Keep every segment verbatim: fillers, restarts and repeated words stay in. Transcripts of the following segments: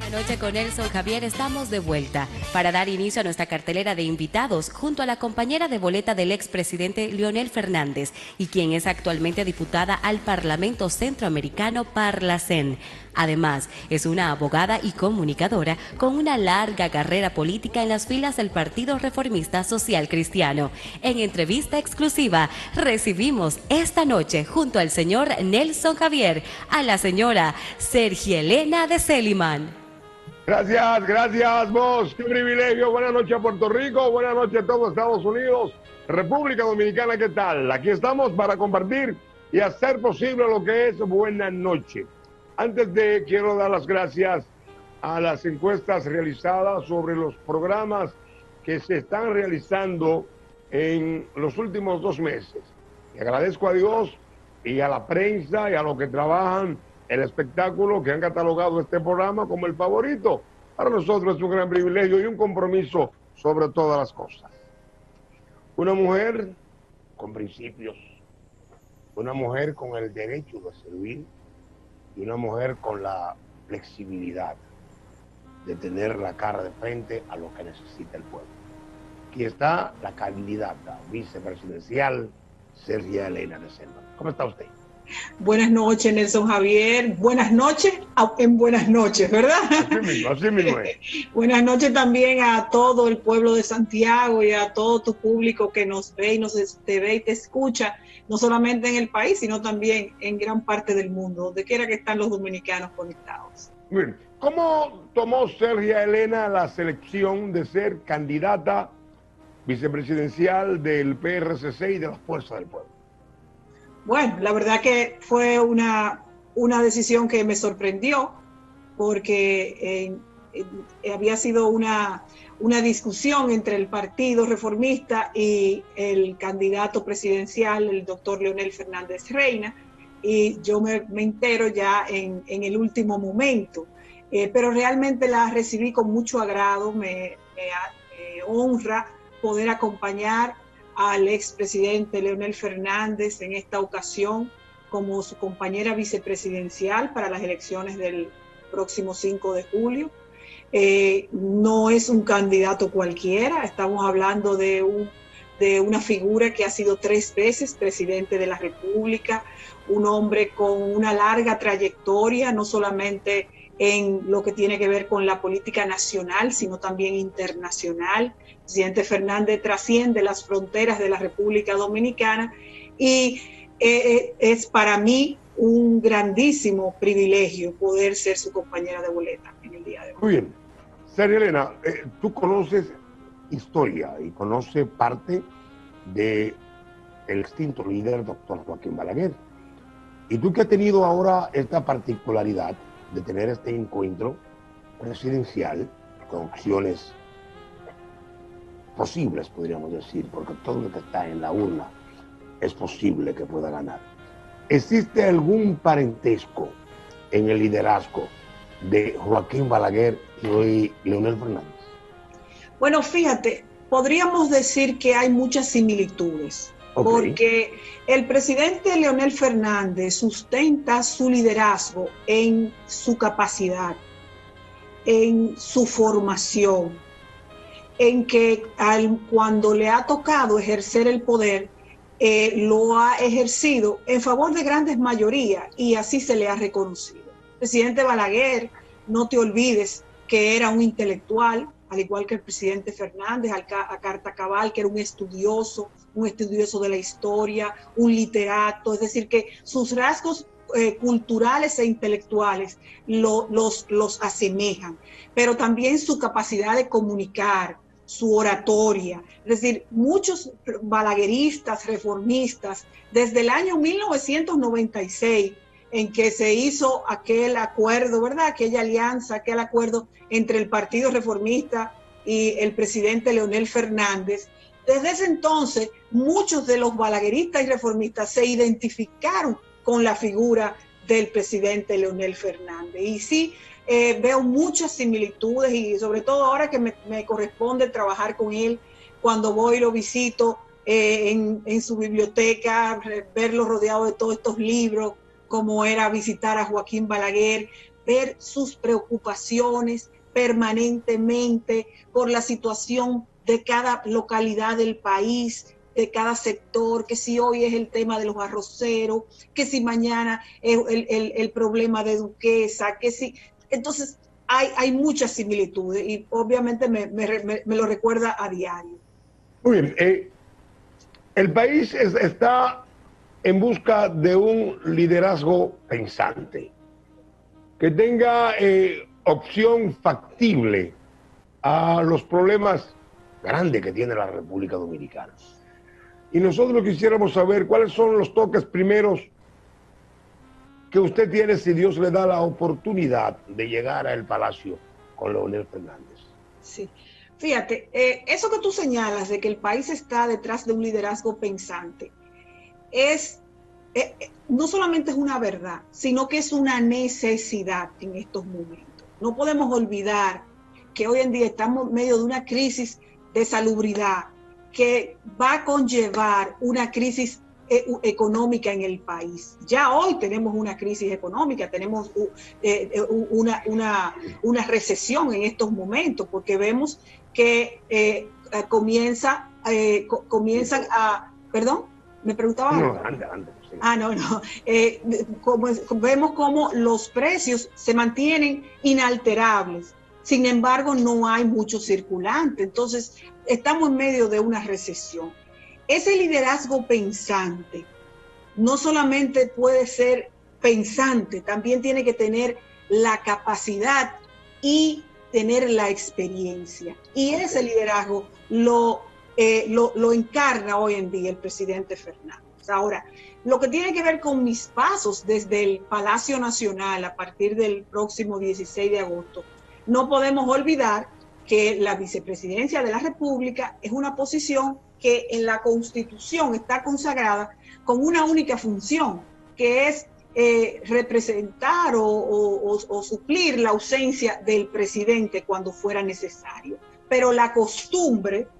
Anoche con Nelson Javier estamos de vuelta para dar inicio a nuestra cartelera de invitados junto a la compañera de boleta del expresidente Leonel Fernández y quien es actualmente diputada al Parlamento Centroamericano Parlacén. Además, es una abogada y comunicadora con una larga carrera política en las filas del Partido Reformista Social Cristiano. En entrevista exclusiva, recibimos esta noche junto al señor Nelson Javier a la señora Sergia Elena de Celiman. Gracias, gracias vos, qué privilegio. Buenas noches a Puerto Rico, buenas noches a todos Estados Unidos, República Dominicana, ¿qué tal? Aquí estamos para compartir y hacer posible lo que es Buena Noche. Antes de, quiero dar las gracias a las encuestas realizadas sobre los programas que se están realizando en los últimos dos meses. Y agradezco a Dios y a la prensa y a los que trabajan el espectáculo que han catalogado este programa como el favorito. Para nosotros es un gran privilegio y un compromiso sobre todas las cosas. Una mujer con principios, una mujer con el derecho de servir y una mujer con la flexibilidad de tener la cara de frente a lo que necesita el pueblo. Aquí está la candidata vicepresidencial Sergia Elena de Celiman. ¿Cómo está usted? Buenas noches, Nelson Javier. Buenas noches en buenas noches, ¿verdad? Así mismo, así mismo es. Buenas noches también a todo el pueblo de Santiago y a todo tu público que nos ve y nos te ve y te escucha, no solamente en el país, sino también en gran parte del mundo, donde quiera que están los dominicanos conectados. Bien. ¿Cómo tomó Sergia Elena la selección de ser candidata vicepresidencial del P R C C y de las Fuerzas del Pueblo? Bueno, la verdad que fue una, una decisión que me sorprendió porque eh, eh, había sido una, una discusión entre el Partido Reformista y el candidato presidencial, el doctor Leonel Fernández Reina, y yo me, me entero ya en, en el último momento, eh, pero realmente la recibí con mucho agrado, me, me, me honra poder acompañar al expresidente Leonel Fernández en esta ocasión como su compañera vicepresidencial para las elecciones del próximo cinco de julio. Eh, no es un candidato cualquiera, estamos hablando de, un, de una figura que ha sido tres veces presidente de la República, un hombre con una larga trayectoria, no solamente en lo que tiene que ver con la política nacional, sino también internacional. El presidente Fernández trasciende las fronteras de la República Dominicana y eh, es para mí un grandísimo privilegio poder ser su compañera de boleta en el día de hoy. Muy bien. Sergia Elena, eh, tú conoces historia y conoces parte del extinto líder doctor Joaquín Balaguer. Y tú que has tenido ahora esta particularidad de tener este encuentro presidencial con opciones posibles, podríamos decir, porque todo lo que está en la urna es posible que pueda ganar. ¿Existe algún parentesco en el liderazgo de Joaquín Balaguer y hoy Leonel Fernández? Bueno, fíjate, podríamos decir que hay muchas similitudes. Okay. Porque el presidente Leonel Fernández sustenta su liderazgo en su capacidad, en su formación, en que al, cuando le ha tocado ejercer el poder, eh, lo ha ejercido en favor de grandes mayorías y así se le ha reconocido. Presidente Balaguer, no te olvides que era un intelectual, al igual que el presidente Fernández, a carta cabal, que era un estudioso, un estudioso de la historia, un literato, es decir, que sus rasgos eh, culturales e intelectuales lo, los, los asemejan, pero también su capacidad de comunicar, su oratoria, es decir, muchos balagueristas, reformistas, desde el año mil novecientos noventa y seis, en que se hizo aquel acuerdo, ¿verdad? Aquella alianza, aquel acuerdo entre el Partido Reformista y el presidente Leonel Fernández. Desde ese entonces, muchos de los balagueristas y reformistas se identificaron con la figura del presidente Leonel Fernández. Y sí, eh, veo muchas similitudes y sobre todo ahora que me, me corresponde trabajar con él, cuando voy y lo visito eh, en, en su biblioteca, verlo rodeado de todos estos libros, como era visitar a Joaquín Balaguer, ver sus preocupaciones permanentemente por la situación de cada localidad del país, de cada sector, que si hoy es el tema de los arroceros, que si mañana es el, el, el problema de Duquesa, que si... Entonces, hay, hay muchas similitudes y obviamente me, me, me, me lo recuerda a diario. Muy bien. Eh, el país es, está en busca de un liderazgo pensante, que tenga eh, opción factible a los problemas grandes que tiene la República Dominicana. Y nosotros quisiéramos saber cuáles son los toques primeros que usted tiene si Dios le da la oportunidad de llegar al Palacio con Leonel Fernández. Sí, fíjate, eh, eso que tú señalas de que el país está detrás de un liderazgo pensante, es, eh, no solamente es una verdad, sino que es una necesidad en estos momentos. No podemos olvidar que hoy en día estamos en medio de una crisis de salubridad que va a conllevar una crisis económica en el país. Ya hoy tenemos una crisis económica, tenemos eh, una, una, una recesión en estos momentos, porque vemos que eh, comienza, eh, comienzan a... ¿Perdón? ¿Me preguntaba algo? No, anda, anda. Sí. Ah, no, no. Eh, como, vemos cómo los precios se mantienen inalterables. Sin embargo, no hay mucho circulante. Entonces, estamos en medio de una recesión. Ese liderazgo pensante no solamente puede ser pensante, también tiene que tener la capacidad y tener la experiencia. Y ese liderazgo lo, eh, lo, lo encarna hoy en día el presidente Fernández. Ahora, lo que tiene que ver con mis pasos desde el Palacio Nacional a partir del próximo dieciséis de agosto, no podemos olvidar que la vicepresidencia de la República es una posición que en la Constitución está consagrada con una única función, que es eh, representar o, o, o, o suplir la ausencia del presidente cuando fuera necesario. Pero la costumbre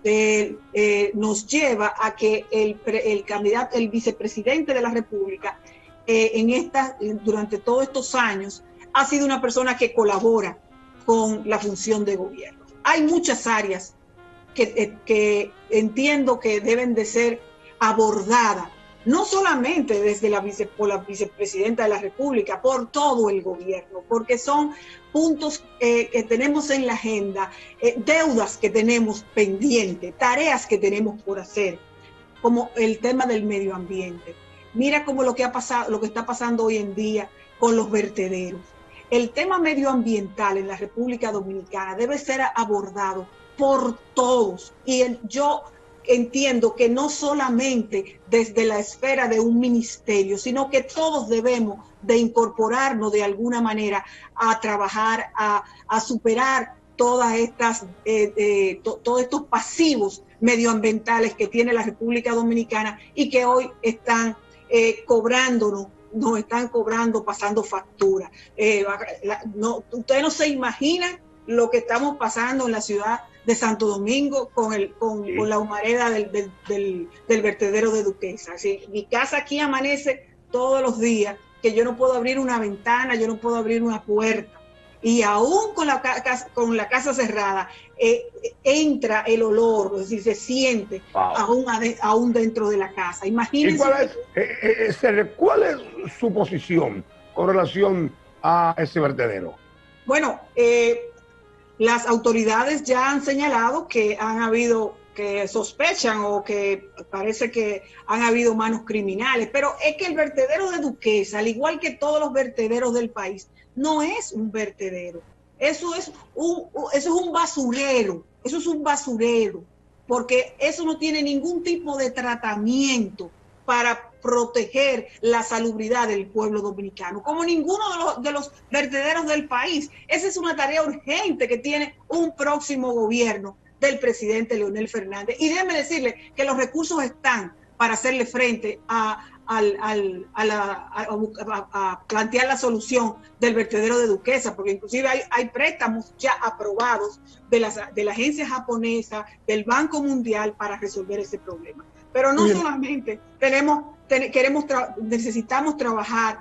de, eh, nos lleva a que el, el candidato, el vicepresidente de la República, eh, en esta, durante todos estos años, ha sido una persona que colabora con la función de gobierno. Hay muchas áreas Que, que entiendo que deben de ser abordadas, no solamente desde la, vice, por la vicepresidenta de la República, por todo el gobierno, porque son puntos eh, que tenemos en la agenda, eh, deudas que tenemos pendientes, tareas que tenemos por hacer, como el tema del medio ambiente. Mira cómo lo que ha pasado, lo que está pasando hoy en día con los vertederos. El tema medioambiental en la República Dominicana debe ser abordado por todos, y el, yo entiendo que no solamente desde la esfera de un ministerio, sino que todos debemos de incorporarnos de alguna manera a trabajar, a, a superar todas estas, eh, eh, to, todos estos pasivos medioambientales que tiene la República Dominicana y que hoy están eh, cobrándonos, nos están cobrando, pasando factura. Eh, la, no, ustedes no se imaginan lo que estamos pasando en la ciudad de Santo Domingo con, el, con, sí. con la humareda del, del, del, del vertedero de Duquesa. Así, mi casa aquí amanece todos los días, que yo no puedo abrir una ventana, yo no puedo abrir una puerta. Y aún con la casa, con la casa cerrada, eh, entra el olor, es decir, se siente wow. aún, aún dentro de la casa. Imagínense. ¿Y cuál es, eh, eh, cuál es su posición con relación a ese vertedero? Bueno, eh, las autoridades ya han señalado que han habido, que sospechan o que parece que han habido manos criminales, pero es que el vertedero de Duquesa, al igual que todos los vertederos del país, no es un vertedero. Eso es un, eso es un basurero, eso es un basurero, porque eso no tiene ningún tipo de tratamiento para proteger la salubridad del pueblo dominicano, como ninguno de los, de los vertederos del país. Esa es una tarea urgente que tiene un próximo gobierno del presidente Leonel Fernández. Y déjeme decirle que los recursos están para hacerle frente a, al, al, a, la, a, a, a plantear la solución del vertedero de Duquesa, porque inclusive hay, hay préstamos ya aprobados de, las, de la agencia japonesa, del Banco Mundial para resolver ese problema. Pero no solamente tenemos, ten, queremos tra necesitamos trabajar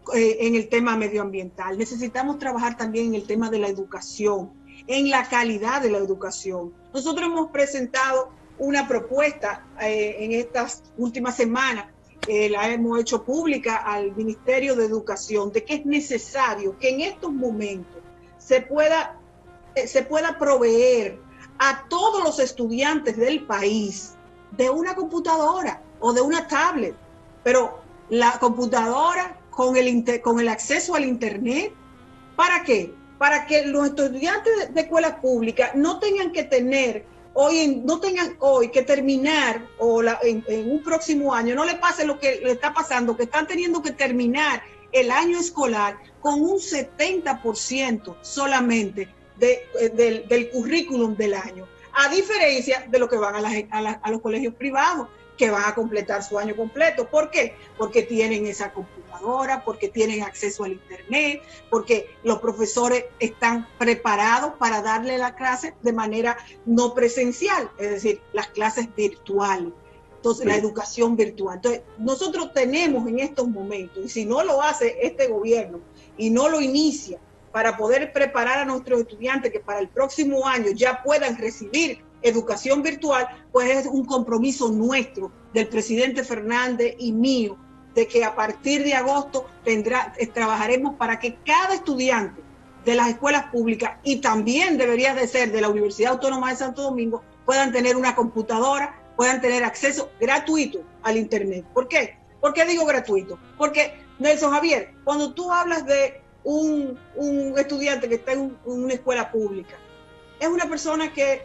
eh, en el tema medioambiental. Necesitamos trabajar también en el tema de la educación, en la calidad de la educación. Nosotros hemos presentado una propuesta eh, en estas últimas semanas, eh, la hemos hecho pública al Ministerio de Educación, de que es necesario que en estos momentos se pueda, eh, se pueda proveer a todos los estudiantes del país de una computadora o de una tablet, pero la computadora con el, inter, con el acceso al internet, ¿para qué? Para que los estudiantes de, de escuelas públicas no tengan que tener hoy, en, no tengan hoy que terminar o la, en, en un próximo año, no le pase lo que le está pasando, que están teniendo que terminar el año escolar con un setenta por ciento solamente de, de, del currículum del año, a diferencia de lo que van a, la, a, la, a los colegios privados, que van a completar su año completo. ¿Por qué? Porque tienen esa computadora, porque tienen acceso al internet, porque los profesores están preparados para darle la clase de manera no presencial, es decir, las clases virtuales. Entonces, sí. La educación virtual. Entonces, nosotros tenemos en estos momentos, y si no lo hace este gobierno y no lo inicia para poder preparar a nuestros estudiantes que para el próximo año ya puedan recibir educación virtual, pues es un compromiso nuestro, del presidente Fernández y mío, de que a partir de agosto tendrá, eh, trabajaremos para que cada estudiante de las escuelas públicas, y también debería de ser de la Universidad Autónoma de Santo Domingo, puedan tener una computadora, puedan tener acceso gratuito al internet. ¿Por qué? ¿Por qué digo gratuito? Porque, Nelson Javier, cuando tú hablas de un, un estudiante que está en, un, en una escuela pública, es una persona que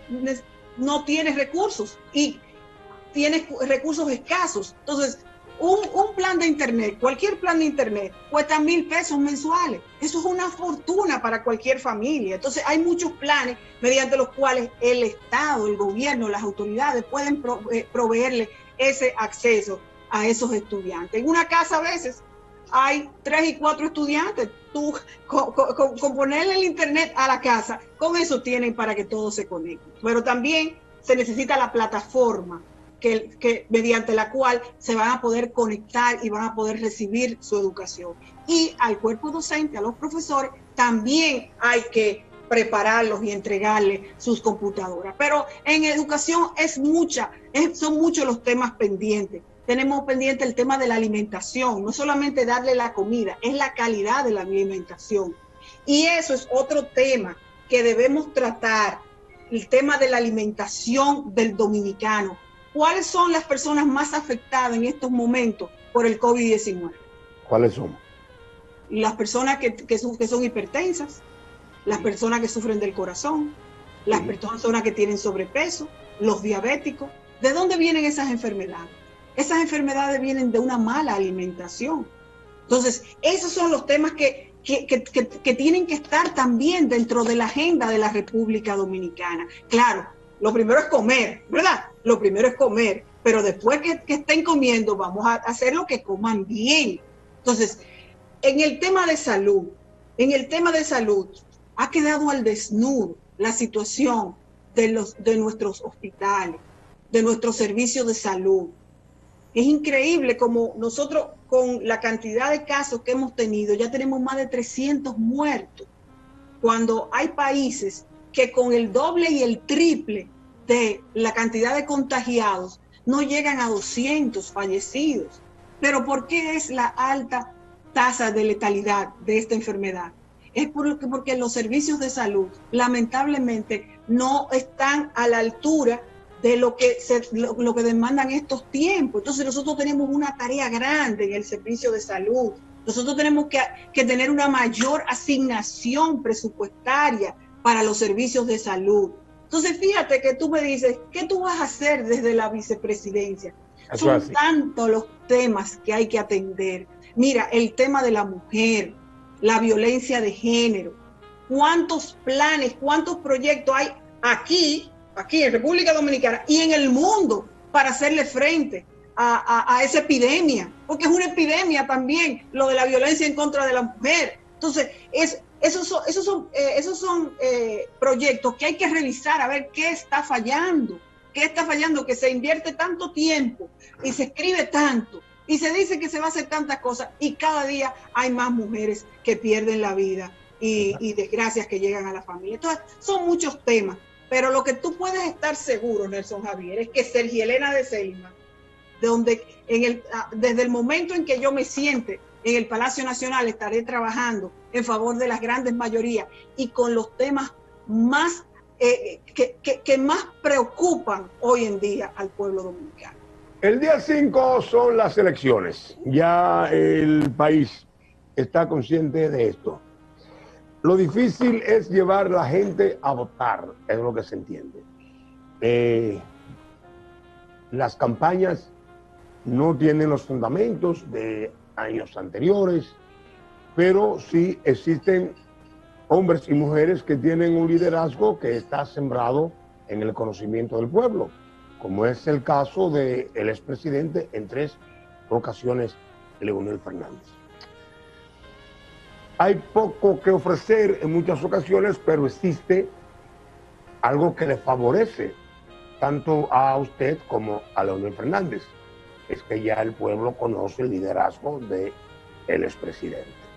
no tiene recursos y tiene recursos escasos. Entonces, un, un plan de internet, cualquier plan de internet, cuesta mil pesos mensuales. Eso es una fortuna para cualquier familia. Entonces, hay muchos planes mediante los cuales el Estado, el gobierno, las autoridades pueden pro, eh, proveerle ese acceso a esos estudiantes. En una casa a veces hay tres y cuatro estudiantes. Tú, con, con, con ponerle el internet a la casa, con eso tienen para que todos se conecten. Pero también se necesita la plataforma que, que, mediante la cual se van a poder conectar y van a poder recibir su educación. Y al cuerpo docente, a los profesores, también hay que prepararlos y entregarles sus computadoras. Pero en educación es mucha, es, son muchos los temas pendientes. Tenemos pendiente el tema de la alimentación, no solamente darle la comida, es la calidad de la alimentación. Y eso es otro tema que debemos tratar, el tema de la alimentación del dominicano. ¿Cuáles son las personas más afectadas en estos momentos por el COVID diecinueve? ¿Cuáles son? Las personas que, que, son, que son hipertensas, las personas que sufren del corazón, las sí. personas que tienen sobrepeso, los diabéticos. ¿De dónde vienen esas enfermedades? Esas enfermedades vienen de una mala alimentación. Entonces, esos son los temas que, que, que, que, que tienen que estar también dentro de la agenda de la República Dominicana. Claro, lo primero es comer, ¿verdad? Lo primero es comer, pero después que, que estén comiendo, vamos a hacer lo que coman bien. Entonces, en el tema de salud, en el tema de salud, ha quedado al desnudo la situación de, los, de nuestros hospitales, de nuestros servicios de salud. Es increíble como nosotros, con la cantidad de casos que hemos tenido, ya tenemos más de trescientos muertos, cuando hay países que con el doble y el triple de la cantidad de contagiados no llegan a doscientos fallecidos. Pero ¿por qué es la alta tasa de letalidad de esta enfermedad? Es porque, porque los servicios de salud lamentablemente no están a la altura de lo que, se, lo, lo que demandan estos tiempos. Entonces nosotros tenemos una tarea grande en el servicio de salud. Nosotros tenemos que, que tener una mayor asignación presupuestaria para los servicios de salud. Entonces fíjate que tú me dices, ¿qué tú vas a hacer desde la vicepresidencia? Eso Son así. tantos los temas que hay que atender. Mira, el tema de la mujer, la violencia de género, cuántos planes, cuántos proyectos hay aquí, aquí en República Dominicana y en el mundo para hacerle frente a, a, a esa epidemia, porque es una epidemia también lo de la violencia en contra de la mujer. Entonces, es, esos son, esos son, eh, esos son eh, proyectos que hay que revisar a ver qué está fallando, qué está fallando, que se invierte tanto tiempo y se escribe tanto Y se dice que se va a hacer tantas cosas y cada día hay más mujeres que pierden la vida y, y desgracias que llegan a la familia. Entonces, son muchos temas, pero lo que tú puedes estar seguro, Nelson Javier, es que Sergi Elena de Selma, donde en el, desde el momento en que yo me siente en el Palacio Nacional, estaré trabajando en favor de las grandes mayorías y con los temas más eh, que, que, que más preocupan hoy en día al pueblo dominicano. El día cinco son las elecciones. Ya el país está consciente de esto. Lo difícil es llevar a la gente a votar, es lo que se entiende. Eh, las campañas no tienen los fundamentos de años anteriores, pero sí existen hombres y mujeres que tienen un liderazgo que está sembrado en el conocimiento del pueblo, como es el caso del expresidente en tres ocasiones, Leonel Fernández. Hay poco que ofrecer en muchas ocasiones, pero existe algo que le favorece tanto a usted como a Leonel Fernández. Es que ya el pueblo conoce el liderazgo del expresidente.